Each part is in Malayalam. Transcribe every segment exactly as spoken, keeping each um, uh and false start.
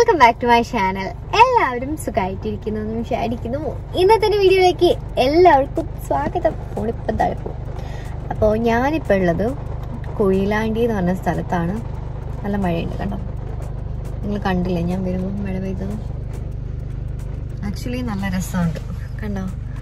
Welcome back to my channel. എല്ലാവരും സുഖമായിട്ടിരിക്കുന്നു എന്ന് വിചാരിക്കുന്നു. ഇന്നത്തെ വീഡിയോയിലേക്ക് എല്ലാവർക്കും സ്വാഗതം. ഫോണിപ്പം തഴക്കും. അപ്പോൾ ഞാനിപ്പോൾ ഉള്ളത് കൊയിലാണ്ടി എന്ന് പറഞ്ഞ സ്ഥലത്താണ്. നല്ല മഴയുണ്ട് കണ്ടോ, നിങ്ങൾ കണ്ടില്ലേ ഞാൻ വരുമ്പോൾ മഴ പെയ്തത്. ആക്ച്വലി നല്ല രസമുണ്ട് കണ്ടോ,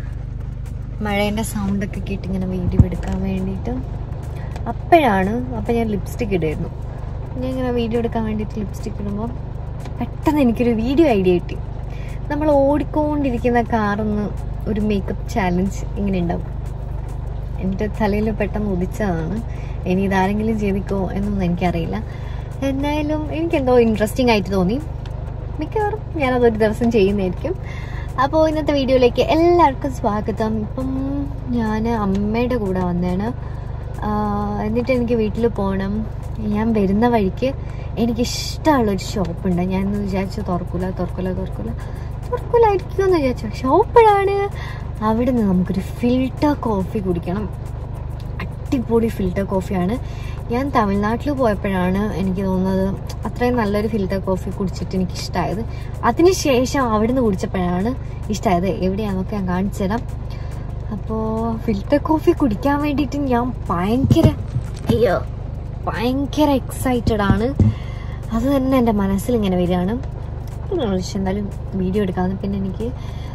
മഴേൻ്റെ സൗണ്ടൊക്കെ കേട്ട് ഇങ്ങനെ വീഡിയോ എടുക്കാൻ വേണ്ടിയിട്ട്. അപ്പോഴാണ് അപ്പം ഞാൻ ലിപ്സ്റ്റിക് ഇടായിരുന്നു. ഞാൻ ഇങ്ങനെ വീഡിയോ എടുക്കാൻ വേണ്ടിയിട്ട് ലിപ്സ്റ്റിക് ഇടുമ്പോൾ പെട്ടെന്ന് എനിക്കൊരു വീഡിയോ ഐഡിയ കിട്ടി. നമ്മൾ ഓടിക്കൊണ്ടിരിക്കുന്ന കാറിന്ന് ഒരു മേക്കപ്പ് ചാലഞ്ച് ഇങ്ങനെ ഉണ്ടാവും. എൻ്റെ തലയിൽ പെട്ടെന്ന് ഉദിച്ചതാണ്. ഇനി ഇതാരെങ്കിലും ചെയ്തിക്കോ എന്നൊന്നും എനിക്കറിയില്ല. എന്തായാലും എനിക്കെന്തോ ഇൻട്രസ്റ്റിംഗ് ആയിട്ട് തോന്നി. മിക്കവാറും ഞാനതൊരു ദിവസം ചെയ്യുന്നതായിരിക്കും. അപ്പോൾ ഇന്നത്തെ വീഡിയോയിലേക്ക് എല്ലാവർക്കും സ്വാഗതം. ഇപ്പം ഞാൻ അമ്മയുടെ കൂടെ വന്നതാണ്. എന്നിട്ട് എനിക്ക് വീട്ടിൽ പോകണം. ഞാൻ വരുന്ന വഴിക്ക് എനിക്കിഷ്ടമുള്ളൊരു ഷോപ്പുണ്ട്. ഞാൻ ഇന്ന് വിചാരിച്ചു തുറക്കൂല തുറക്കൂല തുറക്കൂല തുറക്കൂലായിരിക്കുമെന്ന് വിചാരിച്ചു. ഷോപ്പിലാണ്. അവിടെ നിന്ന് നമുക്കൊരു ഫിൽറ്റർ കോഫി കുടിക്കണം. അടിപൊളി ഫിൽറ്റർ കോഫിയാണ്. ഞാൻ തമിഴ്നാട്ടിൽ പോയപ്പോഴാണ് എനിക്ക് തോന്നുന്നത് അത്രയും നല്ലൊരു ഫിൽറ്റർ കോഫി കുടിച്ചിട്ട് എനിക്കിഷ്ടമായത്. അതിനുശേഷം അവിടെ നിന്ന് കുടിച്ചപ്പോഴാണ് ഇഷ്ടമായത്. എവിടെയാണെന്നൊക്കെ ഞാൻ കാണിച്ചു തരാം. അപ്പോൾ ഫിൽറ്റർ കോഫി കുടിക്കാൻ വേണ്ടിയിട്ട് ഞാൻ ഭയങ്കര അയ്യോ ഭയങ്കര എക്സൈറ്റഡ് ആണ്. അത് തന്നെ എൻ്റെ മനസ്സിൽ ഇങ്ങനെ വരികയാണ്. എന്തായാലും വീഡിയോ എടുക്കാമെന്ന്. പിന്നെ എനിക്ക്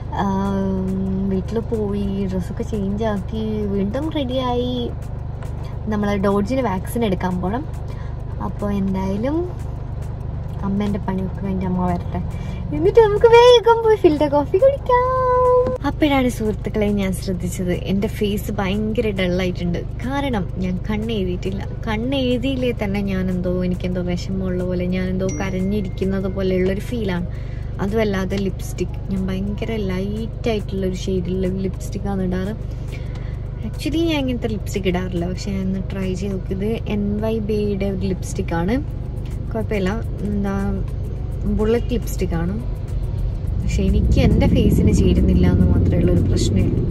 വീട്ടിൽ പോയി ഡ്രസ്സൊക്കെ ചേഞ്ച് ആക്കി വീണ്ടും റെഡിയായി നമ്മൾ ഡോഡ്ജിന് വാക്സിൻ എടുക്കാൻ പോകണം. അപ്പോൾ എന്തായാലും അമ്മേൻ്റെ പണിയൊക്കെ വേണ്ടി അമ്മ വരട്ടെ, എന്നിട്ട് നമുക്ക് വേഗം പോയി ഫിൽറ്റർ കോഫി കുടിക്കാം. അപ്പോഴാണ് സുഹൃത്തുക്കളെ ഞാൻ ശ്രദ്ധിച്ചത്, എൻ്റെ ഫേസ് ഭയങ്കര ഡള്ളായിട്ടുണ്ട്. കാരണം ഞാൻ കണ്ണെഴുതിയിട്ടില്ല. കണ്ണെഴുതിയില്ലേ തന്നെ ഞാൻ എന്തോ എനിക്കെന്തോ വിഷമമുള്ള പോലെ, ഞാൻ എന്തോ കരഞ്ഞിരിക്കുന്നത് പോലെയുള്ളൊരു ഫീലാണ്. അതുമല്ലാതെ ലിപ്സ്റ്റിക് ഞാൻ ഭയങ്കര ലൈറ്റായിട്ടുള്ളൊരു ഷെയ്ഡിലുള്ള ലിപ്സ്റ്റിക്കാണ് ഇടാറ്. ആക്ച്വലി ഞാൻ ഇങ്ങനത്തെ ലിപ്സ്റ്റിക് ഇടാറില്ല, പക്ഷെ ഞാൻ ഒന്ന് ട്രൈ ചെയ്ത് നോക്കിയത് എൻ വൈ ബിയുടെ ഒരു ലിപ്സ്റ്റിക്കാണ്. കുഴപ്പമില്ല, എന്താ ബുള്ളറ്റ് ലിപ്സ്റ്റിക്കാണ്. പക്ഷെ എനിക്ക് എൻ്റെ ഫേസിന് ചേരുന്നില്ല എന്ന് മാത്രമേ ഉള്ളൊരു പ്രശ്നമേ ഉള്ളൂ.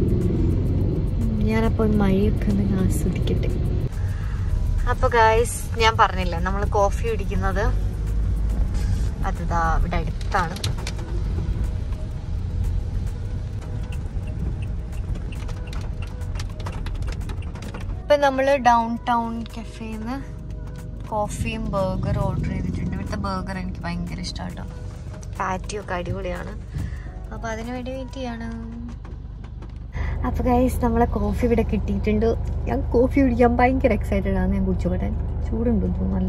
ഞാനപ്പോൾ മഴയൊക്കെ ഒന്ന് ആസ്വദിക്കട്ടെ. അപ്പോൾ ഗായ്സ്, ഞാൻ പറഞ്ഞില്ല നമ്മൾ കോഫി കുടിക്കുന്നത് അതാ ഇവിടെ അടുത്താണ്. ഇപ്പം നമ്മൾ ഡൗൺ ടൗൺ കഫേന്ന് കോഫിയും ബർഗറും ഓർഡർ ചെയ്തിട്ടുണ്ട്. ഇവിടുത്തെ ബർഗർ എനിക്ക് ഭയങ്കര ഇഷ്ടമാണ്. പാറ്റിയൊക്കെ അടിപൊളിയാണ്. അപ്പോൾ അതിന് വേണ്ടി വെയിറ്റ് ചെയ്യാണ്. അപ്പോൾ ഗൈസ്, നമ്മളെ കോഫി ഇവിടെ കിട്ടിയിട്ടുണ്ട്. ഞാൻ കോഫി കുടിക്കാൻ ഭയങ്കര എക്സൈറ്റഡ് ആണ്. ഞാൻ കുടിച്ചോട്ടെ. ചൂടുണ്ട് നല്ല.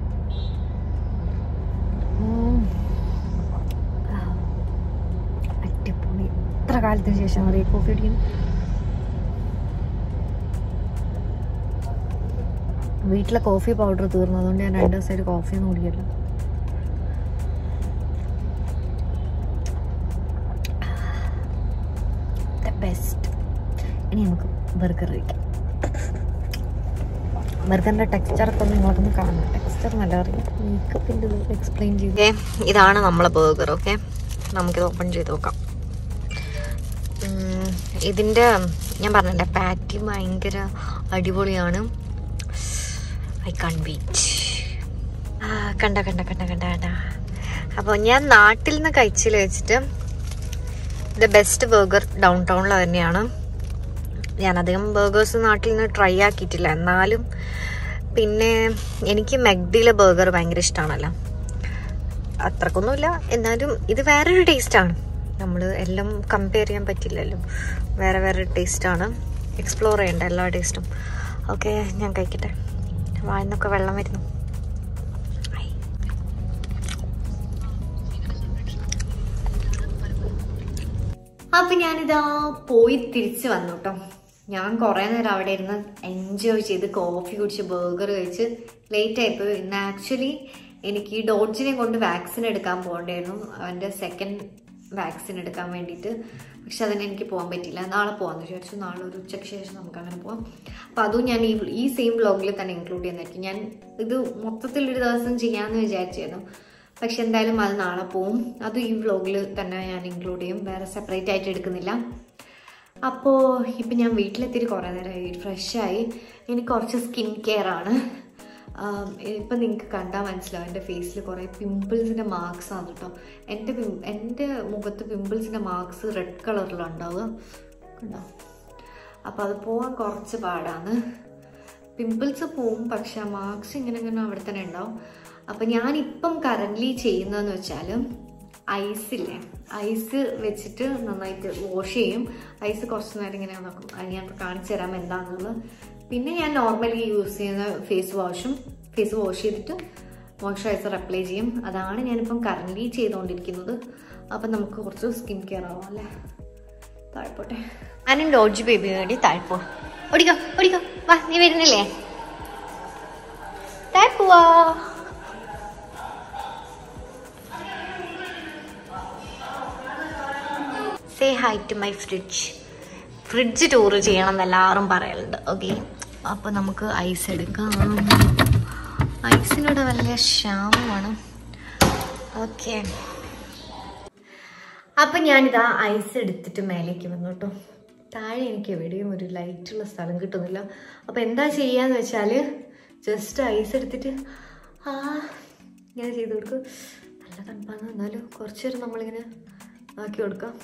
അടിപൊളി. എത്ര കാലത്തിന് ശേഷം അറിയാം കോഫി കുടിക്കുന്നത്. വീട്ടിലെ കോഫി പൗഡർ തീർന്നു, അതുകൊണ്ട് ഞാൻ രണ്ട് ദിവസമായിട്ട് കോഫിയൊന്നും കുടിക്കില്ല. ബെസ്റ്റ്. ഇനി നമുക്ക് ബർഗർ കഴിക്കാം. ബർഗറിൻ്റെ ടെക്സ്ചറൊക്കെ ഒന്ന് നിങ്ങൾക്കൊന്ന് കാണാം. ടെക്സ്ചർ നല്ല അറിയാം. മേക്കപ്പിൻ്റെ എക്സ്പ്ലെയിൻ ചെയ്തേ. ഇതാണ് നമ്മളെ ബർഗർ. ഓക്കെ, നമുക്കിത് ഓപ്പൺ ചെയ്ത് നോക്കാം. ഇതിൻ്റെ ഞാൻ പറഞ്ഞില്ലേ, പാറ്റി ഭയങ്കര അടിപൊളിയാണ്. I can't wait. കണ്ട കണ്ട കണ്ട കണ്ട കണ്ട അപ്പോൾ ഞാൻ നാട്ടിൽ നിന്ന് കഴിച്ചിൽ വെച്ചിട്ട് ദ ബെസ്റ്റ് ബർഗർ ഡൗൺ ടൗണിൽ തന്നെയാണ്. ഞാൻ അധികം ബർഗേഴ്സ് നാട്ടിൽ നിന്ന് ട്രൈ ആക്കിയിട്ടില്ല. എന്നാലും പിന്നെ എനിക്ക് മെക്ഡിയിലെ ബർഗർ ഭയങ്കര ഇഷ്ടമാണല്ലോ. അത്രക്കൊന്നുമില്ല, എന്നാലും ഇത് വേറൊരു ടേസ്റ്റാണ്. നമ്മൾ എല്ലാം കമ്പയർ ചെയ്യാൻ പറ്റില്ലല്ലോ. വേറെ വേറെ ടേസ്റ്റാണ്. എക്സ്പ്ലോർ ചെയ്യേണ്ട എല്ലാ ടേസ്റ്റും. ഓക്കെ, ഞാൻ കഴിക്കട്ടെ. വായിന്നൊക്കെ വെള്ളം വരുന്നു. അപ്പം ഞാനിതാ പോയി തിരിച്ച് വന്നു കേട്ടോ. ഞാൻ കുറേ നേരം അവിടെ ഇരുന്ന് എൻജോയ് ചെയ്ത് കോഫി കുടിച്ച് ബർഗർ കഴിച്ച് ലേറ്റ് ആയിപ്പോയി. ഇന്ന് ആക്ച്വലി എനിക്ക് ഈ ഡോഡ്ജിനെ കൊണ്ട് വാക്സിൻ എടുക്കാൻ പോകണ്ടായിരുന്നു, അവൻ്റെ സെക്കൻഡ് വാക്സിൻ എടുക്കാൻ വേണ്ടിയിട്ട്. പക്ഷെ അതിന് എനിക്ക് പോകാൻ പറ്റില്ല. നാളെ പോകാമെന്ന് വിചാരിച്ചു. നാളെ ഒരു ഉച്ചയ്ക്ക് ശേഷം നമുക്ക് അങ്ങനെ പോകാം. അപ്പോൾ അതും ഞാൻ ഈ ഈ സെയിം വ്ലോഗിൽ തന്നെ ഇൻക്ലൂഡ് ചെയ്യുന്നതായിരിക്കും. ഞാൻ ഇത് മൊത്തത്തിലൊരു ദിവസം ചെയ്യാമെന്ന് വിചാരിച്ചിരുന്നു, പക്ഷെ എന്തായാലും അത് നാളെ പോവും. അത് ഈ വ്ലോഗിൽ തന്നെ ഞാൻ ഇൻക്ലൂഡ് ചെയ്യും, വേറെ സെപ്പറേറ്റ് ആയിട്ട് എടുക്കുന്നില്ല. അപ്പോൾ ഇപ്പം ഞാൻ വീട്ടിലെത്തിയിട്ട് കുറേ നേരമായി, ഫ്രഷായി. എനിക്ക് കുറച്ച് സ്കിൻ കെയർ ആണ്. ഇപ്പം നിങ്ങൾക്ക് കണ്ടാൽ മനസ്സിലാവും എൻ്റെ ഫേസിൽ കുറേ പിമ്പിൾസിൻ്റെ മാർക്സ് ആണ് കേട്ടോ. എൻ്റെ പിം എൻ്റെ മുഖത്ത് പിമ്പിൾസിൻ്റെ മാർക്സ് റെഡ് കളറിലുണ്ടാവുക കണ്ടോ. അപ്പോൾ അത് പോകാൻ കുറച്ച് പാടാണ്. പിമ്പിൾസ് പോവും, പക്ഷെ ആ മാർക്സ് ഇങ്ങനെ ഇങ്ങനെ അവിടെ തന്നെ ഉണ്ടാവും. അപ്പം ഞാനിപ്പം കറൻ്റ്ലി ചെയ്യുന്നതെന്ന് വെച്ചാൽ ഐസില്ലേ, ഐസ് വെച്ചിട്ട് നന്നായിട്ട് വാഷ് ചെയ്യും. ഐസ് കുറച്ച് നേരം ഇങ്ങനെ നോക്കും. അത് ഞാൻ കാണിച്ചു തരാം എന്താണെന്നുള്ളത്. പിന്നെ ഞാൻ നോർമലി യൂസ് ചെയ്യുന്ന ഫേസ് വാഷും ഫേസ് വാഷ് ചെയ്തിട്ട് മോയ്സ്ചറൈസർ അപ്ലൈ ചെയ്യും. അതാണ് ഞാനിപ്പം കറൻ്റ്ലി ചെയ്തുകൊണ്ടിരിക്കുന്നത്. അപ്പം നമുക്ക് കുറച്ച് സ്കിൻ കെയർ ആവാം അല്ലേ. താഴ്പോട്ടെ, ഞാനും ലോഡ്ജ് ബേബി വേണ്ടി താഴ്പോ. ഓടിക്കോ ഓടിക്കോ, വാ, നീ വരുന്നില്ലേ? താഴ്പോവാ. Say hi to my fridge. Fridge tour ചെയ്യണം എന്ന് എല്ലാവരും പറയലുണ്ട്. ഓക്കെ, അപ്പോൾ നമുക്ക് ഐസ് എടുക്കാം. ഐസിനോട് വലിയ ക്ഷാമമാണ്. ഓക്കെ, അപ്പം ഞാനിതാ ഐസ് എടുത്തിട്ട് മേലേക്ക് വന്നു കേട്ടോ. താഴെ എനിക്ക് എവിടെയും ഒരു ലൈറ്റുള്ള സ്ഥലം കിട്ടുന്നില്ല. അപ്പോൾ എന്താ ചെയ്യാന്ന് വെച്ചാൽ ജസ്റ്റ് ഐസ് എടുത്തിട്ട് ആ ഇങ്ങനെ ചെയ്ത് കൊടുക്കും. നല്ല തണുപ്പാണ്, എന്നാലും കുറച്ച് നേരം നമ്മളിങ്ങനെ ആക്കി കൊടുക്കാം.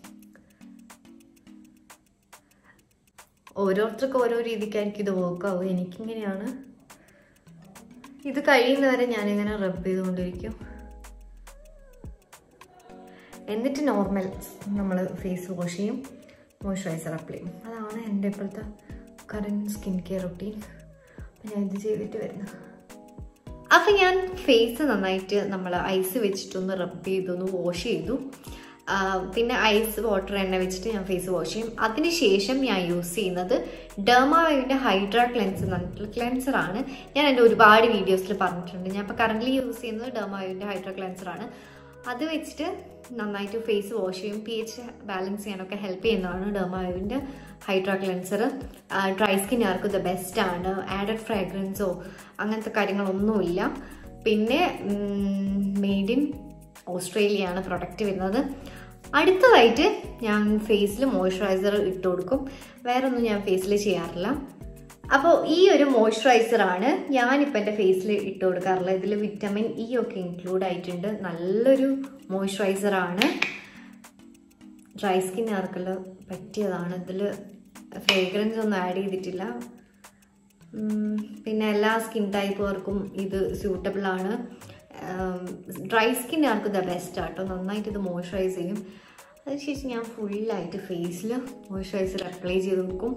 ഓരോരുത്തർക്കും ഓരോ രീതിക്കായിരിക്കും ഇത് വർക്കാവും. എനിക്കിങ്ങനെയാണ്. ഇത് കഴിയുന്നവരെ ഞാനിങ്ങനെ റബ്ബ് ചെയ്തുകൊണ്ടിരിക്കും. എന്നിട്ട് നോർമൽ നമ്മൾ ഫേസ് വാഷ് ചെയ്യും, മോയ്സ്ചറൈസർ അപ്ലൈ ചെയ്യും. അതാണ് എൻ്റെ ഇപ്പോഴത്തെ കറൻറ്റ് സ്കിൻ കെയർ റൊട്ടീൻ. അപ്പം ഞാൻ ഇത് ചെയ്തിട്ട് വരുന്നത്. അപ്പം ഞാൻ ഫേസ് നന്നായിട്ട് നമ്മൾ ഐസ് വെച്ചിട്ടൊന്ന് റബ്ബ് ചെയ്തൊന്ന് വാഷ് ചെയ്തു. പിന്നെ ഐസ് വാട്ടർ എണ്ണ വെച്ചിട്ട് ഞാൻ ഫേസ് വാഷ് ചെയ്യും. അതിനുശേഷം ഞാൻ യൂസ് ചെയ്യുന്നത് ഡെർമാവെവിൻ്റെ ഹൈഡ്രാ ക്ലെൻസർ എന്നിട്ടുള്ള ക്ലെൻസറാണ്. ഞാൻ എൻ്റെ ഒരുപാട് വീഡിയോസിൽ പറഞ്ഞിട്ടുണ്ട്. ഞാൻ ഇപ്പോൾ കറൻ്റ്ലി യൂസ് ചെയ്യുന്നത് ഡെർമാവെവിൻ്റെ ഹൈഡ്രാ ക്ലെൻസറാണ്. അത് വെച്ചിട്ട് നന്നായിട്ട് ഫേസ് വാഷ് ചെയ്യും. പി എച്ച് ബാലൻസ് ചെയ്യാനൊക്കെ ഹെൽപ്പ് ചെയ്യുന്നതാണ് ഡെർമാവെവിൻ്റെ ഹൈഡ്രാ ക്ലെൻസർ. ഡ്രൈ സ്കിന്നുകാർക്ക് ദ ബെസ്റ്റ് ആണ്. ആഡഡ് ഫ്രാഗ്രൻസോ അങ്ങനത്തെ കാര്യങ്ങളൊന്നുമില്ല. പിന്നെ മെയ്ഡ് ഇൻ ഓസ്ട്രേലിയ ആണ് പ്രൊഡക്റ്റ് വരുന്നത്. അടുത്തതായിട്ട് ഞാൻ ഫേസിൽ മോയ്സ്ചറൈസർ ഇട്ട് കൊടുക്കും. വേറെ ഒന്നും ഞാൻ ഫേസിൽ ചെയ്യാറില്ല. അപ്പോൾ ഈ ഒരു മോയ്സ്ചറൈസറാണ് ഞാനിപ്പോൾ എൻ്റെ ഫേസിൽ ഇട്ട് കൊടുക്കാറുള്ളത്. ഇതിൽ വിറ്റമിൻ ഇ ഒക്കെ ഇൻക്ലൂഡ് ആയിട്ടുണ്ട്. നല്ലൊരു മോയ്സ്ചറൈസറാണ്. ഡ്രൈ സ്കിന്നുകാർക്കുള്ള പറ്റിയതാണ്. ഇതിൽ ഫ്രേഗ്രൻസ് ഒന്നും ആഡ് ചെയ്തിട്ടില്ല. പിന്നെ എല്ലാ സ്കിൻ ടൈപ്പുകാർക്കും ഇത് സ്യൂട്ടബിൾ ആണ്. ഡ്രൈ സ്കിന്നുകാർക്ക് ദ ബെസ്റ്റ് ആട്ടോ. നന്നായിട്ട് ഇത് മോയ്സ്ചറൈസ് ചെയ്യും. അതിനുശേഷം ഞാൻ ഫുള്ളായിട്ട് ഫേസിൽ മോയ്സ്ചറൈസർ അപ്ലൈ ചെയ്ത് കൊടുക്കും.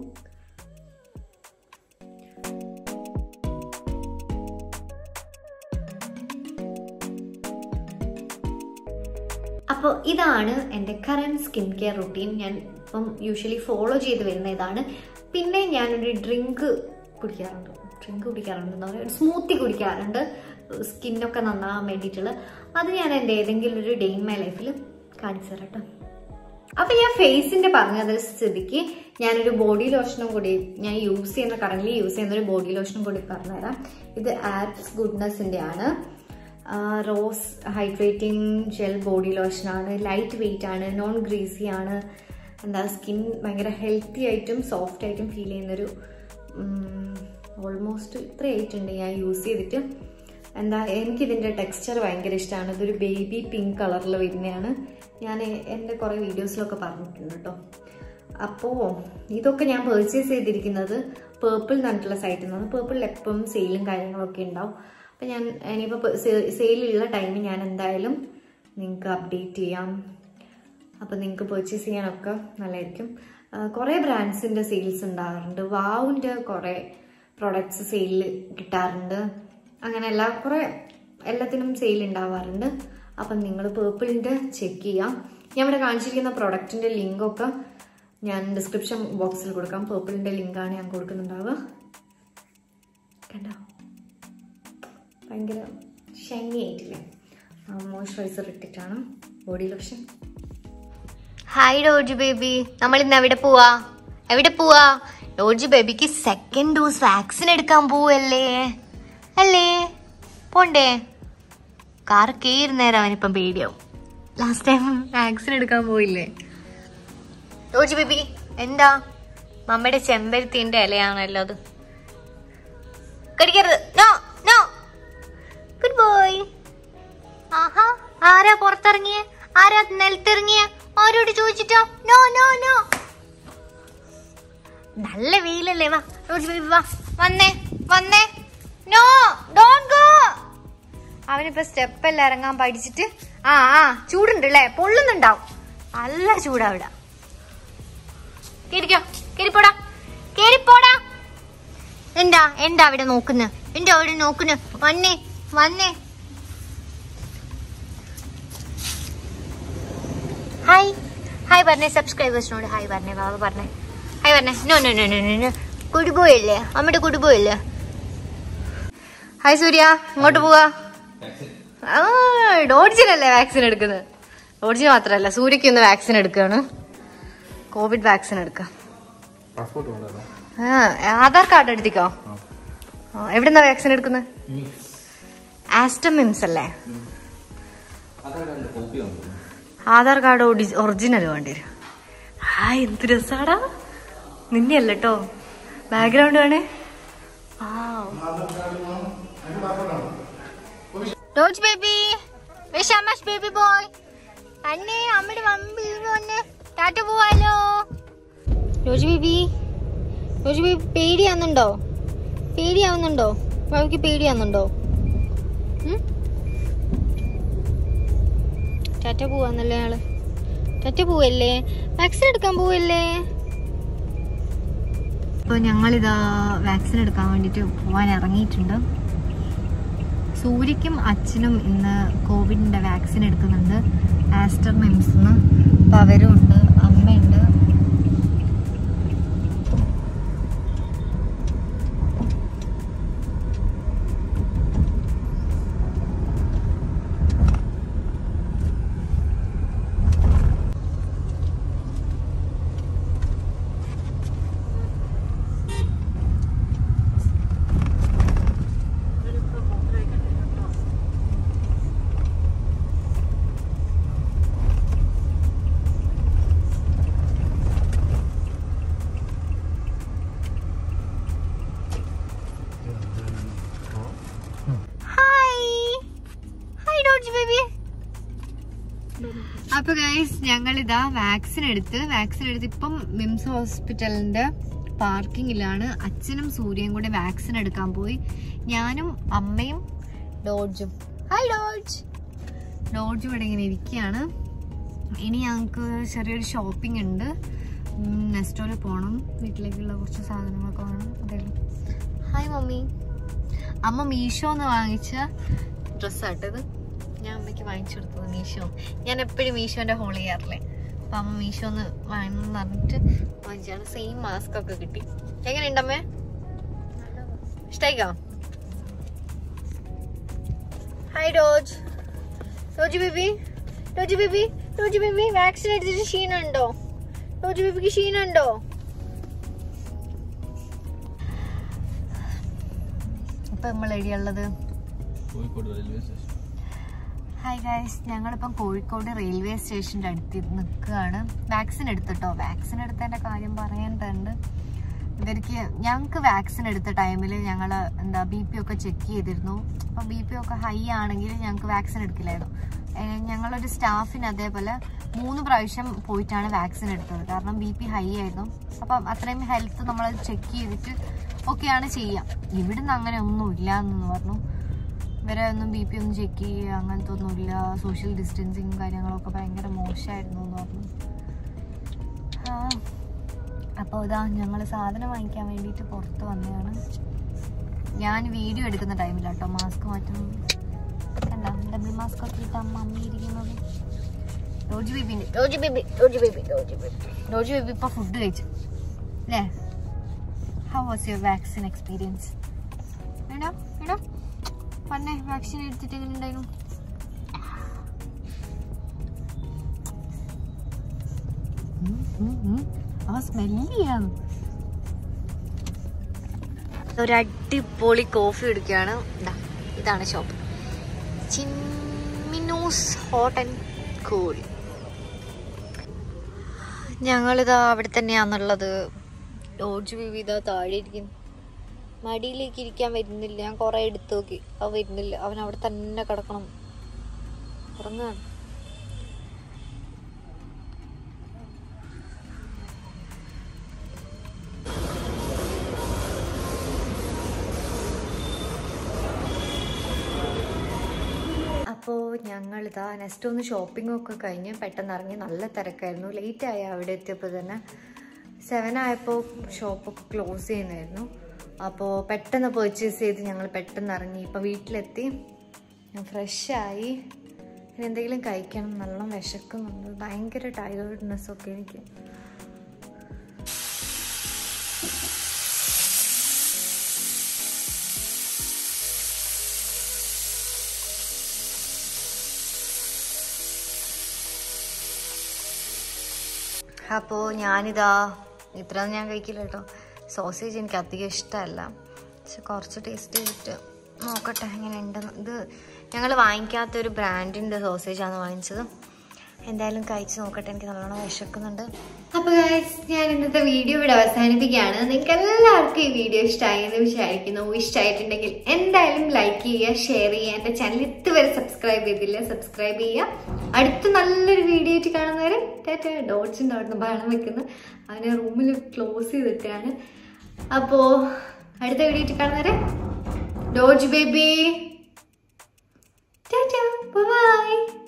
അപ്പോൾ ഇതാണ് എൻ്റെ കറൻറ്റ് സ്കിൻ കെയർ റുട്ടീൻ. ഞാൻ ഇപ്പം യൂഷ്വലി ഫോളോ ചെയ്ത് വരുന്ന ഇതാണ്. പിന്നെ ഞാനൊരു ഡ്രിങ്ക് കുടിക്കാറുണ്ട് ഡ്രിങ്ക് കുടിക്കാറുണ്ട് എന്താ പറയുക, സ്മൂത്തി കുടിക്കാറുണ്ട് സ്കിന്നൊക്കെ നന്നാകാൻ വേണ്ടിയിട്ടുള്ള. അത് ഞാൻ എൻ്റെ ഏതെങ്കിലും ഒരു ഡേ ഇൻ മൈ ലൈഫിൽ കാണിച്ചു തരാം കേട്ടോ. അപ്പം ഞാൻ ഫേസിൻ്റെ പറഞ്ഞത് സ്ഥിതിക്ക് ഞാനൊരു ബോഡി ലോഷനും കൂടി ഞാൻ യൂസ് ചെയ്യുന്ന കറൻ്റ്ലി യൂസ് ചെയ്യുന്ന ഒരു ബോഡി ലോഷനും കൂടി പറഞ്ഞുതരാം. ഇത് ആപ്സ് ഗുഡ്നെസ്സിൻ്റെ ആണ്. റോസ് ഹൈഡ്രേറ്റിംഗ് ജെൽ ബോഡി ലോഷനാണ്. ലൈറ്റ് വെയ്റ്റ് ആണ്, നോൺ ഗ്രീസി ആണ്. എന്താ സ്കിൻ ഭയങ്കര ഹെൽത്തി ആയിട്ടും സോഫ്റ്റ് ആയിട്ടും ഫീൽ ചെയ്യുന്നൊരു ഓൾമോസ്റ്റ് ഇത്ര ആയിട്ടുണ്ട് ഞാൻ യൂസ് ചെയ്തിട്ട്. എന്താ എനിക്കിതിൻ്റെ ടെക്സ്ചർ ഭയങ്കര ഇഷ്ടമാണ്. ഇതൊരു ബേബി പിങ്ക് കളറിൽ വരുന്നതാണ്. ഞാൻ എൻ്റെ കുറേ വീഡിയോസിലൊക്കെ പറഞ്ഞിട്ടുണ്ട് കേട്ടോ. അപ്പോൾ ഇതൊക്കെ ഞാൻ പർച്ചേസ് ചെയ്തിരിക്കുന്നത് പേർപ്പിൾ എന്ന് പറഞ്ഞിട്ടുള്ള സൈറ്റിൽ നിന്നാണ്. പേർപ്പിളിൽ എപ്പം സെയിലും കാര്യങ്ങളൊക്കെ ഉണ്ടാവും. അപ്പം ഞാൻ ഇനിയിപ്പോൾ സെയിലുള്ള ടൈമിൽ ഞാൻ എന്തായാലും നിങ്ങൾക്ക് അപ്ഡേറ്റ് ചെയ്യാം. അപ്പം നിങ്ങൾക്ക് പർച്ചേസ് ചെയ്യാനൊക്കെ നല്ലതായിരിക്കും. കുറേ ബ്രാൻഡ്സിൻ്റെ സെയിൽസ് ഉണ്ടാകാറുണ്ട്. വാവിൻ്റെ കുറേ പ്രൊഡക്ട്സ് സെയിലിൽ കിട്ടാറുണ്ട്. അങ്ങനെ എല്ലാ കുറേ എല്ലാത്തിനും സെയിൽ ഉണ്ടാവാറുണ്ട്. അപ്പം നിങ്ങൾ പേർപ്പിളിൻ്റെ ചെക്ക് ചെയ്യാം. ഞാൻ ഇവിടെ കാണിച്ചിരിക്കുന്ന പ്രൊഡക്റ്റിൻ്റെ ലിങ്കൊക്കെ ഞാൻ ഡിസ്ക്രിപ്ഷൻ ബോക്സിൽ കൊടുക്കാം. പേർപ്പിളിൻ്റെ ലിങ്കാണ് ഞാൻ കൊടുക്കുന്നുണ്ടാവുക. കണ്ടോ, ഭയങ്കര ഷൈനി ആയിട്ടില്ലേ. മോയ്സ്ചറൈസർ ഇട്ടിട്ടാണ് body lotion. Hi Doge baby, നമ്മൾ ഇന്ന് എവിടെ പോവാ എവിടെ പോവാ ഡോജ് ബേബിക്ക് സെക്കൻഡ് ഡോസ് വാക്സിൻ എടുക്കാൻ പോവല്ലേ അല്ലേ? പോണ്ടേ? കാർ കയറുന്നേരം അവനിപ്പം പേടിയാവും. ലാസ്റ്റ് ടൈം വാക്സിൻ എടുക്കാൻ പോയില്ലേ ഡോജ് ബേബി? എന്താ മമ്മയുടെ ചെമ്പരത്തിന്റെ ഇലയാണല്ലോ അത്. കടിക്കരുത്. No no boy. ആഹാ, ആരാ പുറത്തിറങ്ങിയ? ആരാ നിലത്തിറങ്ങിയ? ആരോട് ചോദിച്ചിട്ടോ? No no no. നല്ല വെയിലല്ലേ? വാ റോജ് ബേബി വാ. വന്നേ വന്നേ. No don't go. അവനിപ്പോ സ്റ്റെപ്പെല്ലാം ഇറങ്ങാൻ പഠിച്ചിട്ട് ആ ആ ചൂടുണ്ടല്ലേ? പൊള്ളുന്നുണ്ടാവും. നല്ല ചൂടാ ഇവിടെ. കേറിക്കോ, കേറിപ്പോടാ, കേറിപ്പോടാ. എന്താ എന്താ അവിടെ നോക്കുന്ന? എന്താ അവിടെ നോക്കുന്ന? വന്നേ വന്നേ. ഹായ് ഹായ് പറഞ്ഞേ. സബ്സ്ക്രൈബേഴ്സിനോട് ഹായ് പറഞ്ഞേ. ബാബ പറഞ്ഞേ ഹായ് പറഞ്ഞേ. No no no no no കുടുപോയല്ലേ? അമ്മയുടെ കുടുപോയല്ലേ? ഹായ് സൂര്യ, ഇങ്ങോട്ട് പോവാ. ആ ഡോഡ്ജിനല്ലേ വാക്സിൻ എടുക്കുന്നത്? ഡോഡ്ജിന് മാത്രല്ല, സൂര്യക്ക് ഒന്ന് വാക്സിൻ എടുക്കുകയാണ്. കോവിഡ് വാക്സിൻ എടുക്കാം. ആ ആധാർ കാർഡ് എടുത്തിക്കോ. എവിടെന്നാ വാക്സിൻ എടുക്കുന്നത്? ആസ്റ്റമിംസ് അല്ലേ? ആധാർ കാർഡ് ഒറിജിനൽ വേണ്ടി വരും. ആ എന്ത് രസാടാ. നിന്നെയല്ല കേട്ടോ, ബാക്ക്ഗ്രൗണ്ട് വേണേ. റോജ് ബേബി, വിഷാമാഷ് ബേബി ബോയ്. അന്നേ അമ്മയുടെ മമ്മി വന്ന് ടാറ്റ പോവാലോ. റോജ് ബേബി, റോജ് ബേബി പേടിയാവുന്നുണ്ടോ? പേടിയാവുന്നുണ്ടോ? മമ്മിക്ക് പേടിയാവുന്നുണ്ടോ? ടാറ്റ പോവാന്നല്ലേ ആള്? ടാറ്റ പോവല്ലേ? വാക്സിൻ എടുക്കാൻ പോവല്ലേ? അപ്പോൾ ഞങ്ങളിതാ വാക്സിൻ എടുക്കാൻ വേണ്ടിയിട്ട് പോകാൻ ഇറങ്ങിയിട്ടുണ്ട്. സൂര്യക്കും അച്ഛനും ഇന്ന് കോവിഡിൻ്റെ വാക്സിൻ എടുക്കുന്നുണ്ട്, ആസ്റ്റർ മിംസിന്ന്. അപ്പോൾ അവരും ഉണ്ട്, അമ്മയുണ്ട്. അപ്പൊ ഗൈസ്, ഞങ്ങളിതാ വാക്സിൻ എടുത്ത് വാക്സിൻ എടുത്ത് ഇപ്പം മിംസ് ഹോസ്പിറ്റലിന്റെ പാർക്കിങ്ങിലാണ്. അച്ഛനും സൂര്യയും കൂടെ വാക്സിൻ എടുക്കാൻ പോയി. ഞാനും അമ്മയും ഡോഡ്ജും. Hi dodge. ഡോഡ്ജും ഇവിടെ ഇങ്ങനെ ഇരിക്കുകയാണ്. ഇനി ഞങ്ങൾക്ക് ചെറിയൊരു ഷോപ്പിംഗ് ഉണ്ട്. നെസ്റ്റോയിൽ പോകണം, വീട്ടിലേക്കുള്ള കുറച്ച് സാധനങ്ങളൊക്കെ വേണം. അതെ. Hi mummy. അമ്മ മീഷോന്ന് വാങ്ങിച്ച ഡ്രസ്സാട്ടത്. ഞാൻ അമ്മയ്ക്ക് വാങ്ങിച്ചു കൊടുത്തത് മീഷോ. ഞാൻ എപ്പോഴും മീഷോന്റെ ഹോൾ ചെയ്യാറില്ലേ, അപ്പൊ അമ്മ മീഷോന്ന് വാങ്ങണമെന്ന് പറഞ്ഞിട്ട് വാങ്ങിച്ചാണ്. സെയിം മാസ്ക് ഒക്കെ കിട്ടി. എങ്ങനെയുണ്ട് അമ്മേ? ഇഷ്ടായിക്കോ? Hi Doge. Doge baby, Doge baby, Doge baby vaccine എടുത്തിട്ട് ക്ഷീണുണ്ടോ? ഡോജ് ബേബിക്ക് ക്ഷീണുണ്ടോ? ഇപ്പൊ നമ്മൾ എവിടെയുള്ളത്? Kozhikode railway station. Hi guys, ഞങ്ങളിപ്പം കോഴിക്കോട് റെയിൽവേ സ്റ്റേഷൻ്റെ അടുത്ത് നിൽക്കുകയാണ്. വാക്സിൻ എടുത്തിട്ടോ. വാക്സിൻ എടുത്തതിൻ്റെ കാര്യം പറയാനുണ്ട്. ഇവർക്ക് ഞങ്ങൾക്ക് വാക്സിൻ എടുത്ത ടൈമിൽ ഞങ്ങൾ എന്താ ബി പി ഒക്കെ ചെക്ക് ചെയ്തിരുന്നു. അപ്പം ബി പി ഒക്കെ ഹൈ ആണെങ്കിൽ ഞങ്ങൾക്ക് വാക്സിൻ എടുക്കില്ലായിരുന്നു. ഞങ്ങളൊരു സ്റ്റാഫിന് അതേപോലെ മൂന്ന് പ്രാവശ്യം പോയിട്ടാണ് വാക്സിൻ എടുത്തത്. കാരണം ബി പി ഹൈ ആയിരുന്നു. അപ്പം അത്രയും ഹെൽത്ത് നമ്മൾ ചെക്ക് ചെയ്തിട്ട് ഒക്കെയാണ് ചെയ്യുക. ഇവിടുന്ന് അങ്ങനെ ഒന്നും ഇല്ല എന്ന് പറഞ്ഞു. ഇവരെ ഒന്നും ബി പി ഒന്നും ചെക്ക് ചെയ്യുക അങ്ങനത്തെ ഒന്നുമില്ല. സോഷ്യൽ ഡിസ്റ്റൻസിങ് കാര്യങ്ങളൊക്കെ ഭയങ്കര മോശമായിരുന്നു എന്ന് പറഞ്ഞു. അപ്പോൾ ഇതാ ഞങ്ങൾ സാധനം വാങ്ങിക്കാൻ വേണ്ടിയിട്ട് പുറത്ത് വന്നതാണ്. ഞാൻ വീഡിയോ എടുക്കുന്ന ടൈമിലാട്ടോ മാസ്ക് മാറ്റുന്നത്. കണ്ടോ ഡബിൾ മാസ്ക് ഒക്കെ ഇട്ട് അമ്മ അമ്മ ഇരിക്കുന്നത്. റോജ് ബേബിൻ്റെ റോജ് ബേബി റോജ് ബേബി റോജ് ബേബി റോജ് ബേബി ഇപ്പോൾ ഫുഡ് കഴിച്ചു അല്ലേ? How was your vaccine experience? എടാ എടാ പന്നെ വാക്സിൻ എടുത്തിട്ട് എങ്ങനെ ഉണ്ടായിരുന്നു? ആ സ്മെല്ലിയാണ്. ഒരു അടിപൊളി കോഫി കുടിക്കുകയാണ്. ഇതാണ് ഷോപ്പ്, ചിമ്മിനൂസ് ഹോട്ട് ആൻഡ് കൂൾ. ഞങ്ങളിതാ അവിടെ തന്നെയാണുള്ളത്. ഡോഡ്ജ് ബേബി ഇതാ താഴെ ഇരിക്കുന്നു. മടിയിലേക്ക് ഇരിക്കാൻ വരുന്നില്ല. ഞാൻ കുറെ എടുത്തു നോക്കി, അവൻ വരുന്നില്ല. അവൻ അവിടെ തന്നെ കിടക്കണം, ഉറങ്ങാണ്. അപ്പോൾ ഞങ്ങളിതാ നെക്സ്റ്റ് ഒന്ന് ഷോപ്പിംഗൊക്കെ കഴിഞ്ഞ് പെട്ടെന്ന് ഇറങ്ങി. നല്ല തിരക്കായിരുന്നു, ലേറ്റായി അവിടെ എത്തിയപ്പോൾ തന്നെ. സെവൻ ആയപ്പോൾ ഷോപ്പൊക്കെ ക്ലോസ് ചെയ്യുന്നായിരുന്നു. അപ്പോൾ പെട്ടെന്ന് പർച്ചേസ് ചെയ്ത് ഞങ്ങൾ പെട്ടെന്ന് ഇറങ്ങി. ഇപ്പോൾ വീട്ടിലെത്തി, ഞാൻ ഫ്രഷായി. ഇനി എന്തെങ്കിലും കഴിക്കണം, നല്ല വിശക്കുന്നുണ്ട്, ഭയങ്കര ടയർഡ്നെസ്സൊക്കെ എനിക്ക്. അപ്പോൾ ഞാനിതാ ഇത്രയൊന്നും ഞാൻ കഴിക്കില്ല കേട്ടോ. സോസേജ് എനിക്ക് അധികം ഇഷ്ടമല്ല, പക്ഷെ കുറച്ച് ടേസ്റ്റ് ചെയ്തിട്ട് നോക്കട്ടെ എങ്ങനെ ഉണ്ടെന്ന്. ഇത് ഞങ്ങൾ വാങ്ങിക്കാത്തൊരു ബ്രാൻഡിൻ്റെ സോസേജാണ് വാങ്ങിച്ചത്. എന്തായാലും കഴിച്ച് നോക്കട്ടെ, എനിക്ക് നല്ലോണം വിശക്കുന്നുണ്ട്. അപ്പോൾ ഗൈസ്, ഞാൻ ഇന്നത്തെ വീഡിയോ ഇവിടെ അവസാനിപ്പിക്കുകയാണ്. നിങ്ങൾക്ക് എല്ലാവർക്കും ഈ വീഡിയോ ഇഷ്ടമായി എന്ന് വിചാരിക്കുന്നു. ഇഷ്ടമായിട്ടുണ്ടെങ്കിൽ എന്തായാലും ലൈക്ക് ചെയ്യുക, ഷെയർ ചെയ്യുക. എൻ്റെ ചാനൽ ഇതുവരെ സബ്സ്ക്രൈബ് ചെയ്തില്ല, സബ്സ്ക്രൈബ് ചെയ്യുക. അടുത്ത നല്ലൊരു വീഡിയോ ആയിട്ട് കാണുന്നവരെ ടാറ്റ. ഡോട്ട്സിൻ്റെ അവിടുന്ന് ബഹളം വെക്കുന്നത് അവനെ റൂമിൽ ക്ലോസ് ചെയ്തിട്ടാണ്. അപ്പോൾ അടുത്ത വീഡിയോ ആയിട്ട് കാണുന്നവരെ ഡോജ് ബേബി ടാറ്റ, ബൈ.